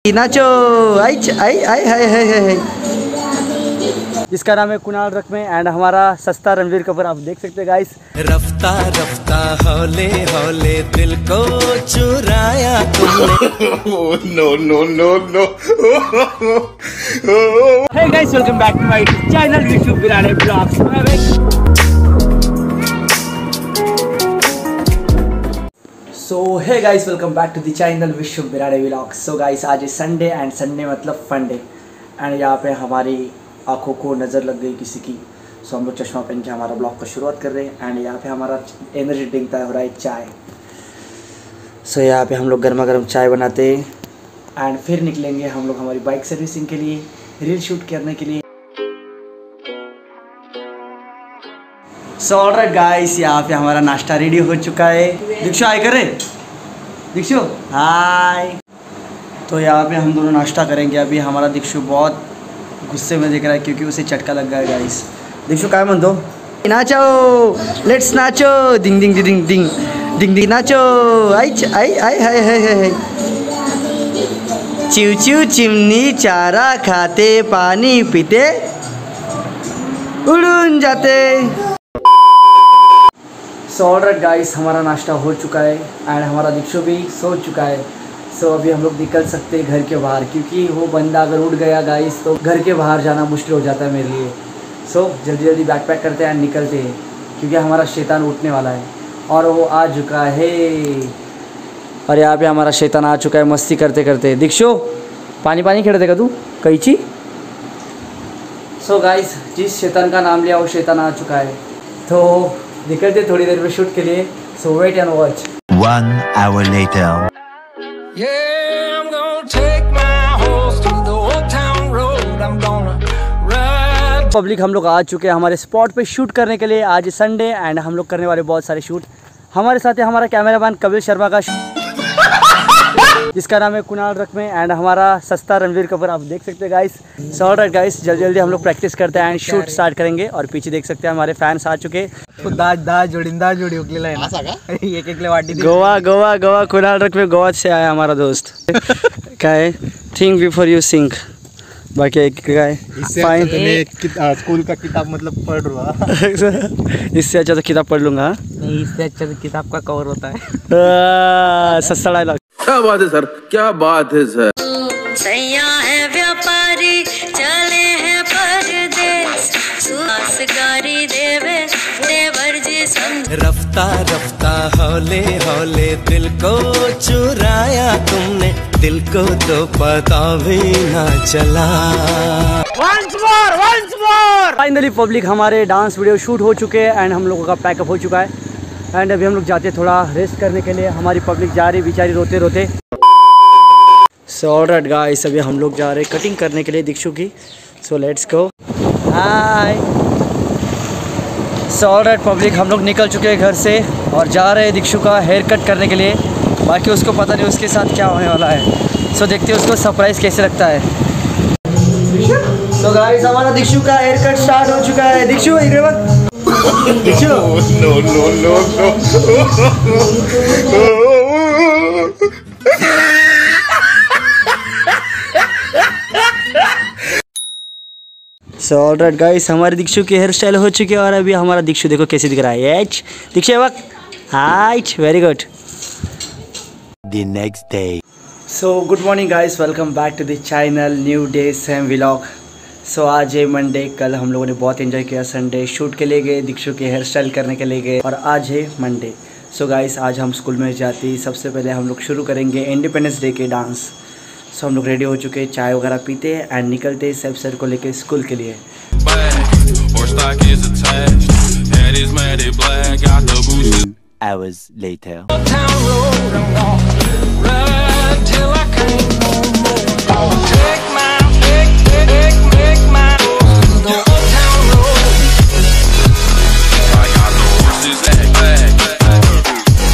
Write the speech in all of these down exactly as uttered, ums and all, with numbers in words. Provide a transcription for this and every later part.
नाचो आई आई आई हाय हाय हाय, जिसका नाम है कुणाल रकमे एंड हमारा सस्ता रणवीर कपूर, आप देख सकते हैं गाइस। रफ्ता रफ्ता हौले हौले दिल को चुराया तुमने। No no no no. Hey guys, welcome back to my channel Vishu Birade blogs. So hey guys, welcome back to the channel Vishu Birade blogs. So guys, आज है संडे एंड संडे मतलब फन डे एंड यहाँ पे हमारी आँखों को नज़र लग गई किसी की, सो हम लोग चश्मा पहन के हमारा ब्लॉग का शुरुआत कर रहे हैं एंड यहाँ पे हमारा एनर्जी ड्रिंक तैयार हो रहा है चाय। सो यहाँ पे हम लोग गर्मा गर्म चाय बनाते हैं एंड फिर निकलेंगे हम लोग हमारी बाइक सर्विसिंग के लिए, रील शूट करने के लिए। सो ऑलराइट गाइस, यहाँ पे हमारा नाश्ता रेडी हो चुका है। दीक्षु हाय करे, दीक्षु हाय। तो यहाँ पे हम दोनों नाश्ता करेंगे। अभी हमारा दीक्षु बहुत गुस्से में देख रहा है क्योंकि उसे चटका लग गया है गाइस। दीक्षु काय म्हणतो, नाचो let's nacho, ding ding ding ding ding ding nacho I I I hi hi hi. चिव चिव chimney चारा खाते पानी पीते उड़ून जाते। सो ऑलराइट गाइस, हमारा नाश्ता हो चुका है एंड हमारा दीक्षु भी सो चुका है। सो so, अभी हम लोग निकल सकते हैं घर के बाहर, क्योंकि वो बंदा अगर उठ गया गाइस तो घर के बाहर जाना मुश्किल हो जाता है मेरे लिए। सो so, जल्दी जल्दी बैग पैक करते हैं एंड निकलते हैं, क्योंकि हमारा शैतान उठने वाला है और वो आ चुका है। और यहाँ पे हमारा शैतान आ चुका है मस्ती करते करते। दीक्षु पानी पानी खेलते का तू कैची। सो गाइस, जिस शैतान का नाम लिया वो शैतान आ चुका है, तो निकलते थोड़ी देर में शूट के लिए। So wait and watch. One hour later. Yeah, I'm gonna take my horse to the old town road. I'm gonna ride. Public हम लोग आ चुके हैं हमारे स्पॉट पे शूट करने के लिए। आज संडे एंड हम लोग करने वाले बहुत सारे शूट। हमारे साथ है हमारा कैमरामैन कपिल शर्मा का, जिसका नाम है कुणाल रकमे एंड हमारा सस्ता रणवीर कपूर, आप देख सकते हैं गाइस। सो ऑलराइट गाइस, जल्दी जल्दी हम लोग प्रैक्टिस करते हैं एंड शूट स्टार्ट करेंगे। और पीछे देख सकते हैं हमारे फैंस आ चुके। दाज दाज जोडीन दाज जोडी उकलेला आहे ना, एक एक वाटी गोवा गोवा गोवा कुणाल रकमे गोवा से आया हमारा दोस्त। क्या है, थिंक बिफोर यू सिंक। बाकी एक क्या है, स्कूल का किताब मतलब पढ़ रहा। इससे अच्छा तो किताब पढ़ लूंगा। नहीं, इससे अच्छा तो किताब का कवर होता है। सस्ता डायलॉग। क्या बात है सर, क्या बात है सर। सैया है व्यापारी चले हैं परदेश, सुहासगारी देवे देवर जी संग। रफ्ता रफ्ता हौले हौले दिल को चुराया तुमने, दिल को तो पता भी ना चला। Once more, once more! Finally public हमारे डांस वीडियो शूट हो चुके हैं एंड हम लोगों का पैकअप हो चुका है एंड अभी हम लोग जाते हैं थोड़ा रेस्ट करने के लिए। हमारी पब्लिक जा रही बेचारी रोते रोते। सो ऑलराइट गाइस, अभी हम लोग जा रहे हैं कटिंग करने के लिए दीक्षु की। So let's go. Hi. So alright public, हम लोग निकल चुके हैं घर से और जा रहे हैं दीक्षु का हेयर कट करने के लिए। बाकी उसको पता नहीं उसके साथ क्या होने वाला है। सो देखते हैं उसको सरप्राइज़ कैसे लगता है। सो गाइस, हमारा दीक्षु का हेयर कट स्टार्ट हो चुका है। दीक्षु इधर वक्त Dikshu no no no no. So alright guys, हमारे दीक्षु की हेयर स्टाइल हो चुकी है और अभी हमारा दीक्षु देखो कैसे दिख रहा है। एच दीक्षु वक्त height, very good. The next day. So good morning guys, welcome back to the channel new day same vlog. So आज है मंडे। कल हम लोगों ने बहुत एंजॉय किया, संडे शूट के लिए गए, दीक्षु के हेयर स्टाइल करने के लिए गए और आज है मंडे। सो गाइस, आज हम स्कूल में जाते ही सबसे पहले हम लोग शुरू करेंगे इंडिपेंडेंस डे के डांस। सो हम लोग रेडी हो चुके हैं, चाय वगैरह पीते हैं एंड निकलते हैं सब सर को लेके स्कूल के लिए। Hours later. Town road, I'm gonna ride till I can't no more. Gonna take my, take, take, take, take my horse to the old town road. I got the horses back, back, back.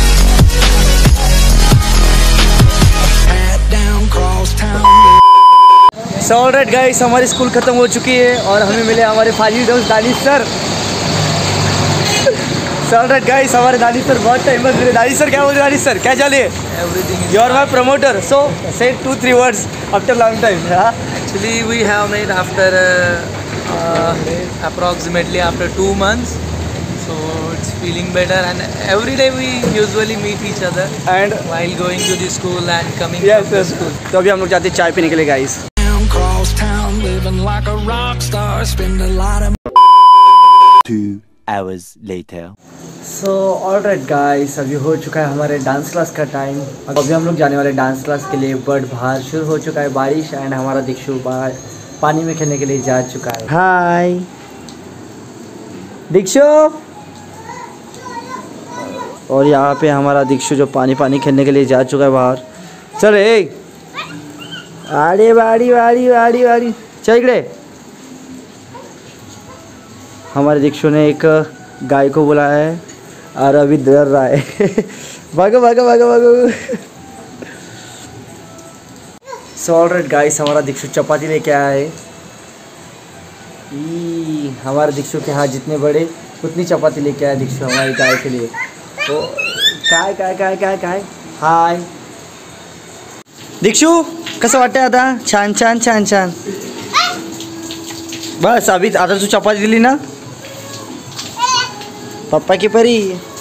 Head down, cross town. So alright guys, हमारी school ख़त्म हो चुकी है और हमें मिले हमारे फाजिल दोस्त दानिश सर। सर गाइस हमारे दानी सर बहुत टाइम बाद मिले। दानी सर क्या बोल रहे? दानी सर क्या चले? Everything you are my promoter, so say two three words after long time. actually we have made after uh, uh, approximately after two months, so it's feeling better, and every day we usually meet each other and while going to the school and coming yes from the yes, school. तो अभी हम लोग जाते हैं चाय पीने के लिए guys. Town, cross town, living like a rock star, spend a lot of Two hours later. So alright guys, अभी हो चुका है हमारे डांस क्लास का टाइम। अभी हम लोग जाने वाले डांस क्लास के लिए, बट बाहर शुरू हो चुका है बारिश एंड हमारा दीक्षु बाहर पानी में खेलने के लिए जा चुका है। हाय दीक्षु। और यहाँ पे हमारा दीक्षु जो पानी पानी खेलने के लिए जा चुका है बाहर। चल ए अरे बाड़ी बाड़ी बाड़ी बाड़ी चल इकडे। हमारे दीक्षु ने एक गाय को बुलाया है और अभी डर रहा है। भागो भागो भागो भागो। सो ऑलराइट गाइस, हमारा दीक्षु चपाती लेके आया है। ई हमारे दीक्षु के हाथ जितने बड़े उतनी चपाती लेके आया दीक्षु हमारी गाय के लिए। तो काय काय काय काय काय हाय दीक्षु, कसं वाटतंय आता? छान छान छान छान। बस अभी आता तू चपाती दिली ना पापा की परी।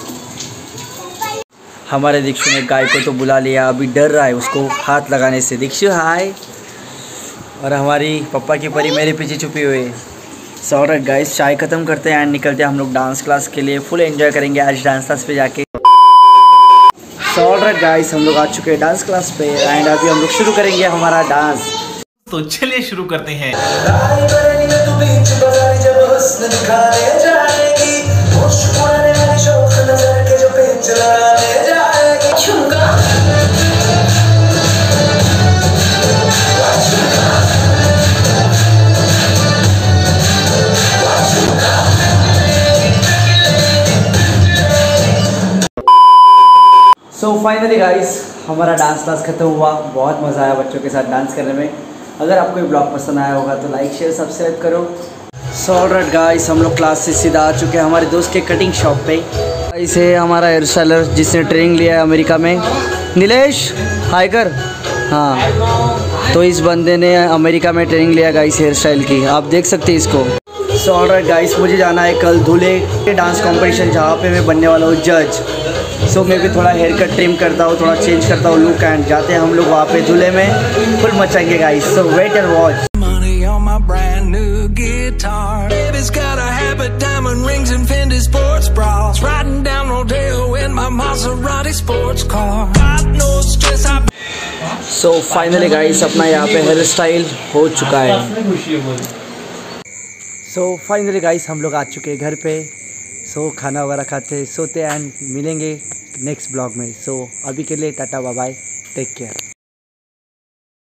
हमारे दीक्षु ने गाय को तो बुला लिया, अभी डर रहा है उसको हाथ लगाने से। दीक्षु हाय। और हमारी पप्पा की परी मेरे पीछे छुपी हुई है। सो ऑलराइट गाइस, चाय ख़त्म करते हैं एंड निकलते हैं हम लोग डांस क्लास के लिए। फुल एंजॉय करेंगे आज डांस क्लास पे जाके। सो ऑलराइट गाइस, हम लोग आ चुके हैं डांस क्लास पे एंड अभी हम लोग शुरू करेंगे हमारा डांस। तो चलिए शुरू करते हैं। सो फाइनली गाइस, हमारा डांस क्लास खत्म हुआ। बहुत मज़ा आया बच्चों के साथ डांस करने में। अगर आपको ये ब्लॉग पसंद आया होगा तो लाइक शेयर सब्सक्राइब करो। सो ऑलराइट गाइस, हम लोग क्लास से सीधा आ चुके हैं हमारे दोस्त के कटिंग शॉप पे। इसे हमारा हेयर स्टाइलर जिसने ट्रेनिंग लिया है अमेरिका में, नीलेश हाय कर। हाँ, तो इस बंदे ने अमेरिका में ट्रेनिंग लिया गाइस हेयर स्टाइल की, आप देख सकते हैं इसको। सो ऑलराइट गाइस, मुझे जाना है कल दूल्हे के डांस कॉम्पिटिशन जहाँ पे मैं बनने वाला हूँ जज। सो so, मैं भी थोड़ा हेयर कट ट्रिम करता हूँ, थोड़ा चेंज करता हूँ लुक एंड जाते हैं हम लोग वहाँ पे दूल्हे में। फुल मचाएंगे guys, so wait and watch. money on my brand new guitar. Baby's got a habit, diamond rings and Fendi sports bras. Riding down Rodeo in my Maserati sports car. Got no stress. I so finally guys, अपना यहाँ पे hair style हो चुका है। सो finally guys, हम लोग आ चुके हैं घर पे। सो so, खाना वगैरह खाते सोते एंड मिलेंगे नेक्स्ट ब्लॉग में। सो so, अभी के लिए tata bye bye, take care.